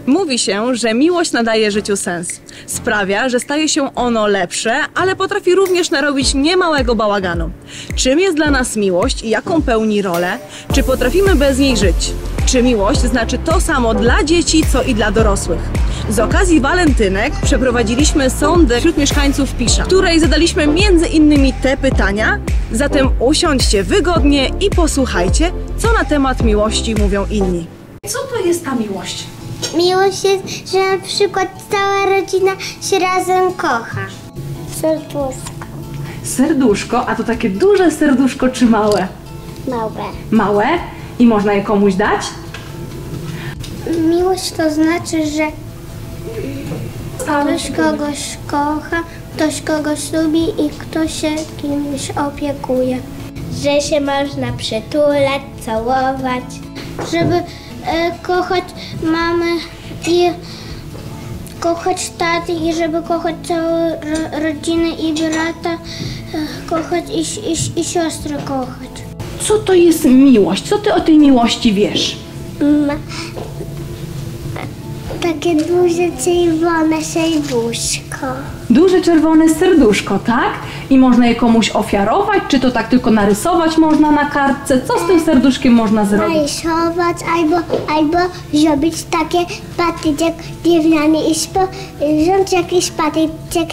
Mówi się, że miłość nadaje życiu sens. Sprawia, że staje się ono lepsze, ale potrafi również narobić niemałego bałaganu. Czym jest dla nas miłość i jaką pełni rolę? Czy potrafimy bez niej żyć? Czy miłość znaczy to samo dla dzieci, co i dla dorosłych? Z okazji walentynek przeprowadziliśmy sondę wśród mieszkańców Pisza, w której zadaliśmy między innymi te pytania. Zatem usiądźcie wygodnie i posłuchajcie, co na temat miłości mówią inni. Co to jest ta miłość? Miłość jest, że na przykład cała rodzina się razem kocha. Serduszko. Serduszko, a to takie duże serduszko czy małe? Małe. Małe? I można je komuś dać? Miłość to znaczy, że ktoś kogoś kocha, ktoś kogoś lubi i ktoś się kimś opiekuje. Że się można przytulać, całować. Żeby kochać mamę i kochać taty i żeby kochać całą rodzinę i brata, kochać i siostrę kochać. Co to jest miłość? Co ty o tej miłości wiesz? Takie duże czerwone serduszko. Duże czerwone serduszko, tak? I można je komuś ofiarować? Czy to tak tylko narysować można na kartce? Co z tym serduszkiem można zrobić? Narysować albo zrobić takie patyczek drewniany i wziąć jakiś patyczek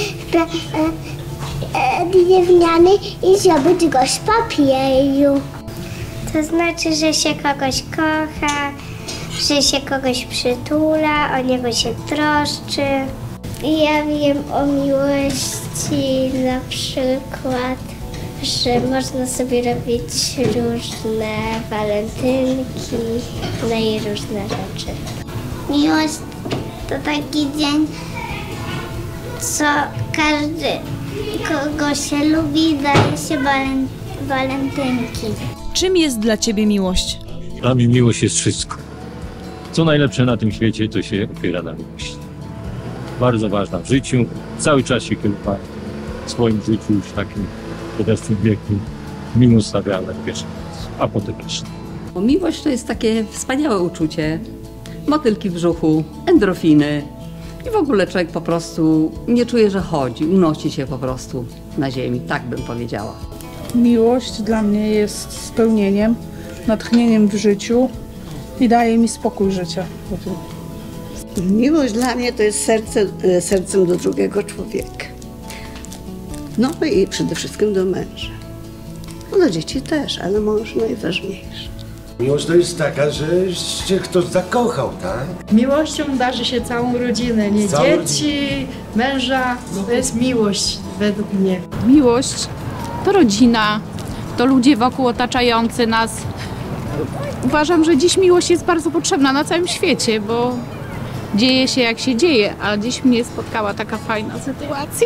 drewniany i zrobić go z papieru. To znaczy, że się kogoś kocha, że się kogoś przytula, o niego się troszczy. Ja wiem o miłości na przykład, że można sobie robić różne walentynki, no i różne rzeczy. Miłość to taki dzień, co każdy, kogo się lubi, daje się walentynki. Czym jest dla ciebie miłość? Dla mnie miłość jest wszystko. Co najlepsze na tym świecie, to się opiera na miłości. Bardzo ważna w życiu. Cały czas się chyba w swoim życiu już takim podeszłym wieku miłość stawiała na pierwszy miejscu, a potem resztę. Miłość to jest takie wspaniałe uczucie. Motylki w brzuchu, endorfiny i w ogóle człowiek po prostu nie czuje, że chodzi, unosi się po prostu na ziemi, tak bym powiedziała. Miłość dla mnie jest spełnieniem, natchnieniem w życiu i daje mi spokój życia. Miłość dla mnie to jest sercem do drugiego człowieka. No i przede wszystkim do męża. No do dzieci też, ale mąż najważniejszy. Miłość to jest taka, że się ktoś zakochał, tak? Miłością darzy się całą rodzinę, nie dzieci, męża. To jest miłość według mnie. Miłość to rodzina, to ludzie wokół otaczający nas. Uważam, że dziś miłość jest bardzo potrzebna na całym świecie, bo dzieje się jak się dzieje, a dziś mnie spotkała taka fajna sytuacja.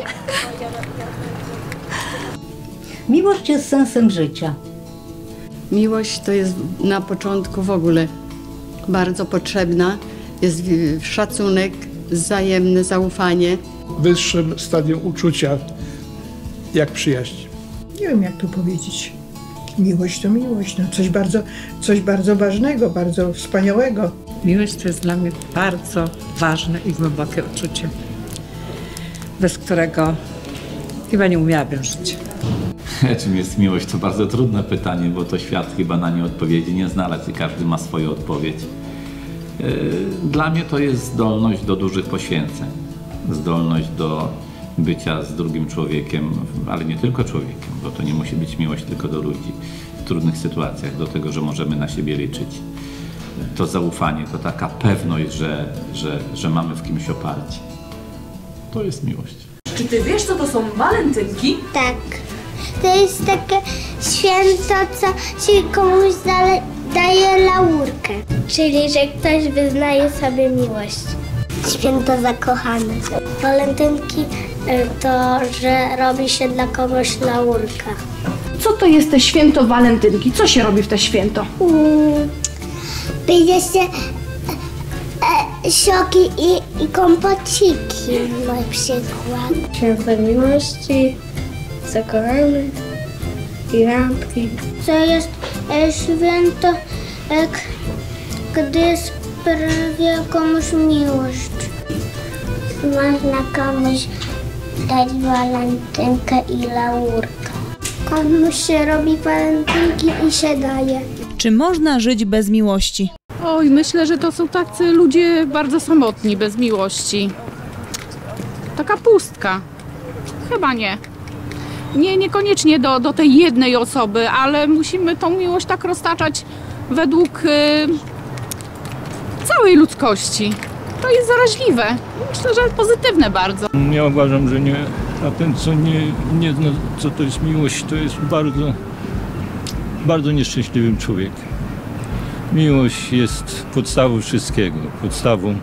Miłość jest sensem życia. Miłość to jest na początku w ogóle bardzo potrzebna. Jest szacunek, wzajemne zaufanie. Wyższym stadium uczucia, jak przyjaźń. Nie wiem, jak to powiedzieć. Miłość to miłość. No, coś bardzo ważnego, bardzo wspaniałego. Miłość to jest dla mnie bardzo ważne i głębokie uczucie, bez którego chyba nie umiałabym żyć. Czym jest miłość? To bardzo trudne pytanie, bo to świat chyba na nie odpowiedzi nie znalazł i każdy ma swoją odpowiedź. Dla mnie to jest zdolność do dużych poświęceń, zdolność do bycia z drugim człowiekiem, ale nie tylko człowiekiem, bo to nie musi być miłość tylko do ludzi w trudnych sytuacjach, do tego, że możemy na siebie liczyć. To zaufanie, to taka pewność, że mamy w kimś oparcie. To jest miłość. Czy ty wiesz, co to są walentynki? Tak. To jest takie święto, co się komuś daje laurkę. Czyli, że ktoś wyznaje sobie miłość. Święto zakochanych. Walentynki to, że robi się dla kogoś laurka. Co to jest te święto walentynki? Co się robi w te święto? Pije się soki i kompociki na przykład. Święto miłości, zakochanych i lampki. To jest święto, gdy sprawia komuś miłość. Można komuś dać walentynkę i laurkę. Komuś się robi walentynki i się daje. Czy można żyć bez miłości? Oj, myślę, że to są tacy ludzie bardzo samotni, bez miłości. Taka pustka. Chyba nie. Niekoniecznie do tej jednej osoby, ale musimy tą miłość tak roztaczać według całej ludzkości. To jest zaraźliwe. Myślę, że pozytywne bardzo. Ja uważam, że nie, a ten, co nie zna, co to jest miłość, to jest bardzo, bardzo nieszczęśliwym człowiekiem. Miłość jest podstawą wszystkiego, podstawą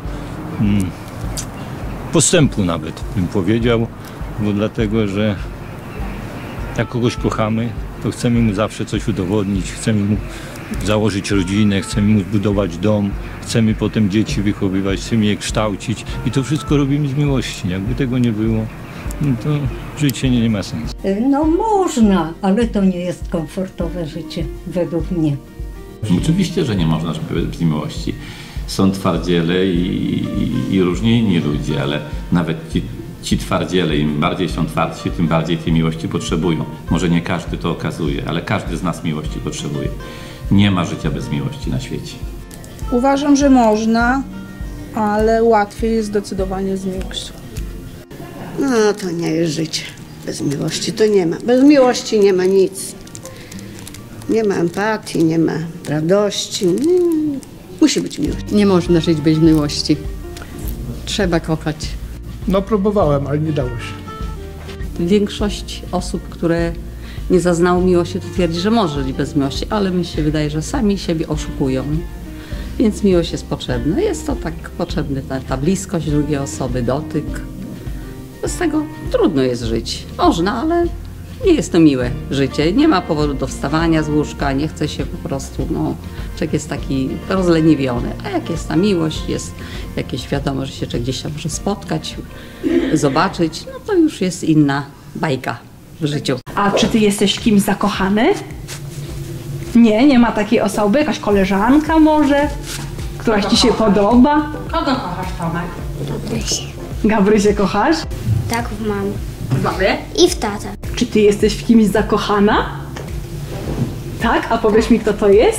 postępu nawet, bym powiedział, bo dlatego, że jak kogoś kochamy, to chcemy mu zawsze coś udowodnić, chcemy mu założyć rodzinę, chcemy mu zbudować dom, chcemy potem dzieci wychowywać, chcemy je kształcić i to wszystko robimy z miłości. Jakby tego nie było, no to życie nie ma sensu. No można, ale to nie jest komfortowe życie, według mnie. Oczywiście, że nie można żyć bez miłości. Są twardziele i różni inni ludzie, ale nawet ci twardziele, im bardziej są twardsi, tym bardziej tej miłości potrzebują. Może nie każdy to okazuje, ale każdy z nas miłości potrzebuje. Nie ma życia bez miłości na świecie. Uważam, że można, ale łatwiej jest zdecydowanie z miłością. No to nie jest życie. Bez miłości to nie ma. Bez miłości nie ma nic. Nie ma empatii, nie ma radości. Musi być miłość. Nie można żyć bez miłości. Trzeba kochać. No próbowałem, ale nie dało się. Większość osób, które nie zaznało miłości, to twierdzi, że może żyć bez miłości, ale mi się wydaje, że sami siebie oszukują. Więc miłość jest potrzebna. Jest to tak potrzebna ta bliskość drugiej osoby, dotyk. Bez tego trudno jest żyć. Można, ale nie jest to miłe życie. Nie ma powodu do wstawania z łóżka, nie chce się po prostu, no, człowiek jest taki rozleniwiony. A jak jest ta miłość, jest jakieś wiadomo, że się gdzieś tam może spotkać, zobaczyć, no to już jest inna bajka w życiu. A czy ty jesteś kimś zakochany? Nie ma takiej osoby? Jakaś koleżanka może? Któraś ci się podoba? Kogo kochasz, Tomek? Gabrysię. Gabrysię kochasz? Tak, w mamę. W mamie? I w tatę. Czy ty jesteś w kimś zakochana? Tak? A powiesz mi, kto to jest?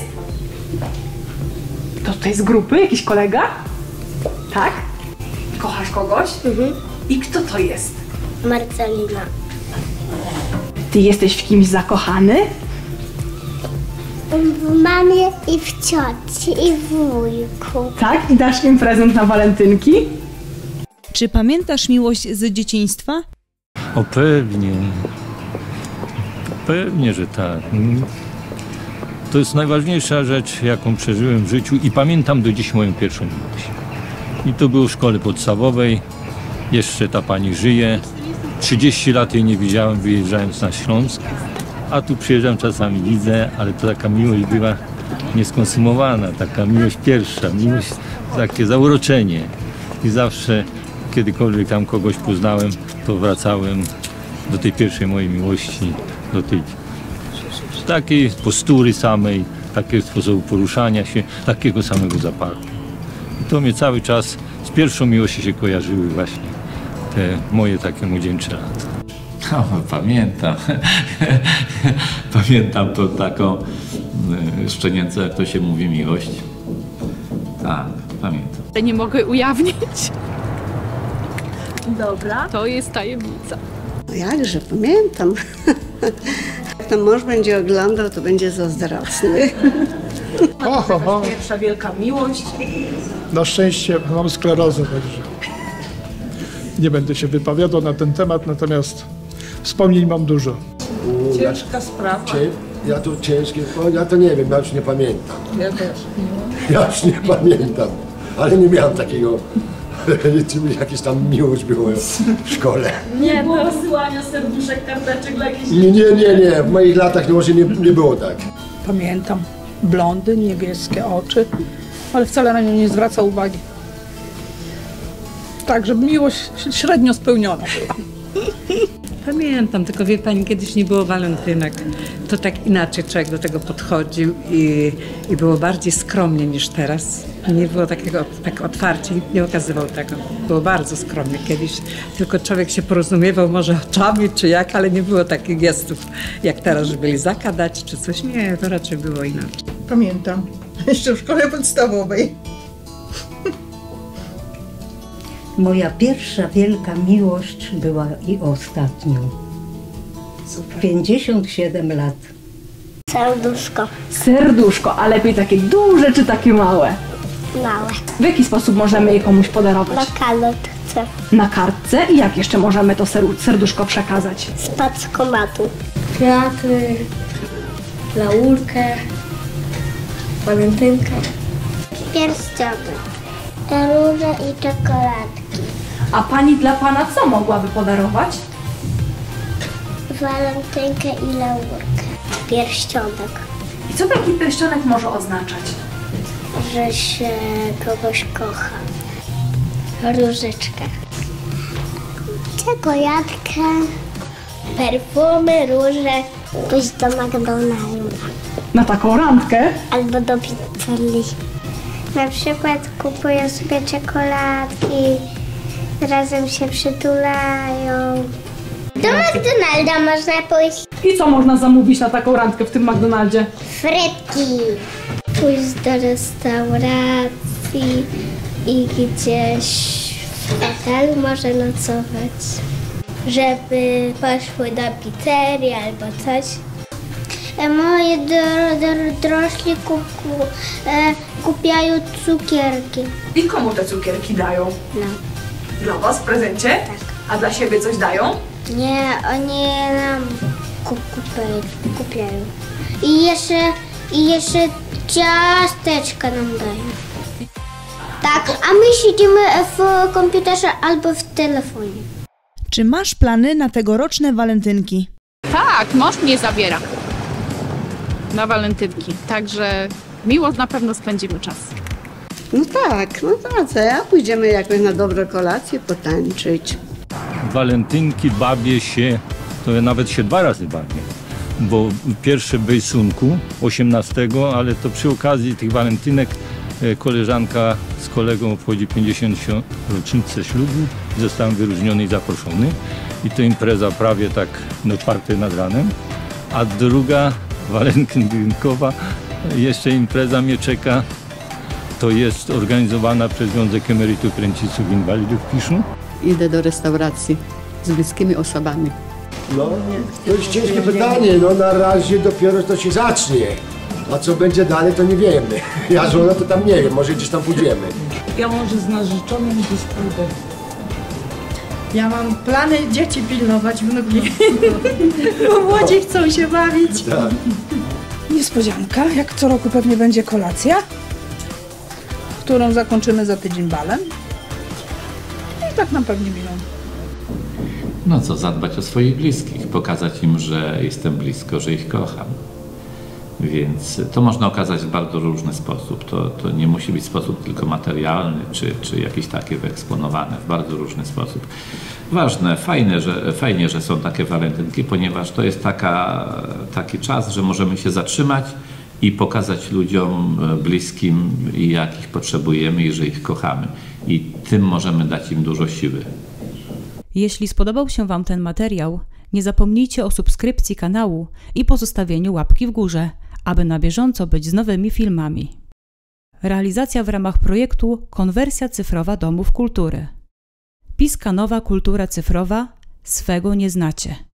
Kto to jest z grupy? Jakiś kolega? Tak? Kochasz kogoś? I kto to jest? Marcelina. Ty jesteś w kimś zakochany? W mamie i w cioci i w wujku. Tak? I dasz im prezent na walentynki? Czy pamiętasz miłość z dzieciństwa? O pewnie. Pewnie, że tak. To jest najważniejsza rzecz, jaką przeżyłem w życiu i pamiętam do dziś moją pierwszą miłość. I to było w szkole podstawowej. Jeszcze ta pani żyje. 30 lat jej nie widziałem, wyjeżdżając na Śląsk. A tu przyjeżdżam, czasami widzę, ale to taka miłość była nieskonsumowana, taka miłość pierwsza, miłość, takie zauroczenie. I zawsze, kiedykolwiek tam kogoś poznałem, to wracałem do tej pierwszej mojej miłości, do tej takiej postury samej, takiego sposobu poruszania się, takiego samego zapachu. I to mnie cały czas z pierwszą miłością się kojarzyły właśnie te moje takie młodzieńcze lata. No, pamiętam. Pamiętam tą taką szczenięcą, jak to się mówi, miłość. Tak, pamiętam. Nie mogę ujawnić. Dobra. To jest tajemnica. No jakże, pamiętam. Jak ten mąż będzie oglądał, to będzie zazdrosny. Pierwsza wielka miłość. Na szczęście mam sklerozę, także nie będę się wypowiadał na ten temat, natomiast wspomnień mam dużo. Ciężka sprawa. Ja to ciężkie, ja to nie wiem, ja już nie pamiętam. Ja też. Ja już nie pamiętam, ale nie miałem takiego, jakieś tam miłość było w szkole. Nie było wysyłania serduszek, karteczek dla jakichś... Nie, w moich latach może nie było tak. Pamiętam. Blondy, niebieskie oczy, ale wcale na nią nie zwraca uwagi. Także miłość średnio spełniona była. Pamiętam, tylko wie pani, kiedyś nie było walentynek. To tak inaczej człowiek do tego podchodził i było bardziej skromnie niż teraz. Nie było takiego tak otwarcie, nikt nie okazywał tego. Było bardzo skromnie kiedyś. Tylko człowiek się porozumiewał może oczami czy jak, ale nie było takich gestów jak teraz, że byli zakadać czy coś. Nie, to raczej było inaczej. Pamiętam, jeszcze w szkole podstawowej. Moja pierwsza wielka miłość była i ostatnią. Super. 57 lat. Serduszko. Serduszko, a lepiej takie duże czy takie małe? Małe. W jaki sposób możemy je komuś podarować? Na kartce. Na kartce? I jak jeszcze możemy to serduszko przekazać? Z paczkomatu. Kwiaty, laurkę, walentynkę. Pierścionek. Róże i czekoladki. A pani dla pana co mogłaby podarować? Walentynkę i laurkę. Pierścionek. I co taki pierścionek może oznaczać? Że się kogoś kocha. Różyczkę. Czekoladkę. Perfumy, róże. Pójść do McDonalda. Na taką randkę? Albo do pizzerii. Na przykład kupują sobie czekoladki, razem się przytulają. Do McDonalda można pójść. I co można zamówić na taką randkę w tym McDonaldzie? Frytki. Pójść do restauracji i gdzieś w hotelu może nocować. Żeby poszły do pizzerii albo coś. Moi dorośli kupiają cukierki. I komu te cukierki dają? No. Dla was w prezencie? Tak. A dla siebie coś dają? Nie, oni nam kupiają. I jeszcze ciasteczka nam dają. Tak, a my siedzimy w komputerze albo w telefonie. Czy masz plany na tegoroczne walentynki? Tak, mąż mnie zabiera na walentynki, także miło na pewno spędzimy czas. No tak, a pójdziemy jakoś na dobrą kolację potańczyć. Walentynki bawię się, to ja nawet się 2 razy bawię, bo pierwsze w Bejsunku 18, ale to przy okazji tych walentynek koleżanka z kolegą obchodzi 50. rocznicę ślubu, zostałem wyróżniony i zaproszony i to impreza prawie tak do 4 nad ranem, a druga walentynkowa, jeszcze impreza mnie czeka, to jest organizowana przez Związek Emerytów, Rencistów i Inwalidów w Piszu. Idę do restauracji z bliskimi osobami. No, to jest ciężkie pytanie, no na razie dopiero to się zacznie. A co będzie dalej, to nie wiemy. Ja żona to tam nie wiem, może gdzieś tam pójdziemy. Ja może z narzeczonym gdzieś pójdę. Ja mam plany dzieci pilnować, wnuki. Bo młodzi chcą się bawić. Tak. Niespodzianka, jak co roku pewnie będzie kolacja, którą zakończymy za tydzień balem. I tak nam pewnie miną. No co, zadbać o swoich bliskich, pokazać im, że jestem blisko, że ich kocham. Więc to można okazać w bardzo różny sposób. To nie musi być sposób tylko materialny, czy jakiś taki wyeksponowany, w bardzo różny sposób. Ważne, fajnie, że są takie walentynki, ponieważ to jest taki czas, że możemy się zatrzymać i pokazać ludziom bliskim, jak ich potrzebujemy i że ich kochamy. I tym możemy dać im dużo siły. Jeśli spodobał się Wam ten materiał, nie zapomnijcie o subskrypcji kanału i pozostawieniu łapki w górze, aby na bieżąco być z nowymi filmami. Realizacja w ramach projektu Konwersja cyfrowa domów kultury. Piska Nowa Kultura Cyfrowa. Swego nie znacie.